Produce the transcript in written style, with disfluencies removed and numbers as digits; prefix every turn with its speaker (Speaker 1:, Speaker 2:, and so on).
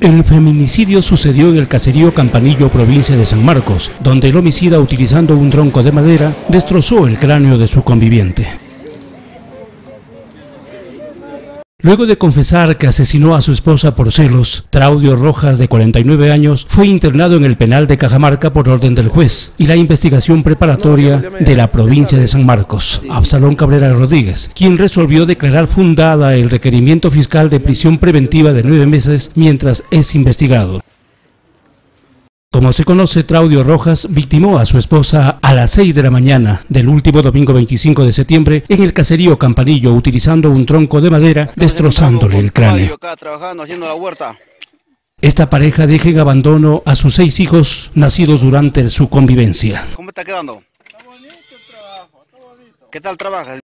Speaker 1: El feminicidio sucedió en el caserío Campanillo, provincia de San Marcos, donde el homicida, utilizando un tronco de madera, destrozó el cráneo de su conviviente. Luego de confesar que asesinó a su esposa por celos, Traudio Rojas, de 49 años, fue internado en el penal de Cajamarca por orden del juez y la investigación preparatoria de la provincia de San Marcos, Absalón Cabrera Rodríguez, quien resolvió declarar fundada el requerimiento fiscal de prisión preventiva de 9 meses mientras es investigado. Como se conoce, Traudio Rojas victimó a su esposa a las 6 de la mañana del último domingo 25 de septiembre en el caserío Campanillo, utilizando un tronco de madera, destrozándole el cráneo. Esta pareja deja en abandono a sus 6 hijos nacidos durante su convivencia.
Speaker 2: ¿Cómo está quedando? Está bonito el trabajo, está bonito. ¿Qué tal trabajas?